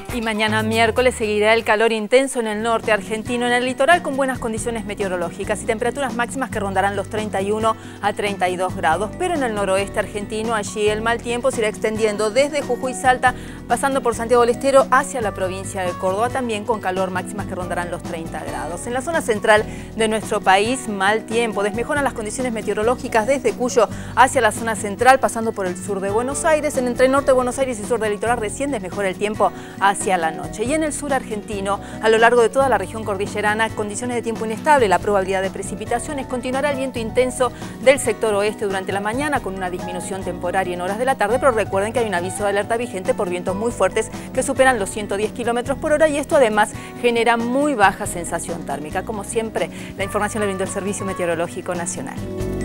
Y mañana miércoles seguirá el calor intenso en el norte argentino, en el litoral con buenas condiciones meteorológicas y temperaturas máximas que rondarán los 31 a 32 grados. Pero en el noroeste argentino, allí el mal tiempo se irá extendiendo desde Jujuy, Salta, pasando por Santiago del Estero hacia la provincia de Córdoba, también con calor máximas que rondarán los 30 grados. En la zona central de nuestro país, mal tiempo. Desmejoran las condiciones meteorológicas desde Cuyo hacia la zona central, pasando por el sur de Buenos Aires. Entre norte de Buenos Aires y sur del litoral recién desmejora el tiempo hacia la noche. Y en el sur argentino, a lo largo de toda la región cordillerana, condiciones de tiempo inestable, la probabilidad de precipitaciones, continuará el viento intenso del sector oeste durante la mañana con una disminución temporaria en horas de la tarde, pero recuerden que hay un aviso de alerta vigente por vientos muy fuertes que superan los 110 km/h y esto además genera muy baja sensación térmica. Como siempre, la información la brindó el Servicio Meteorológico Nacional.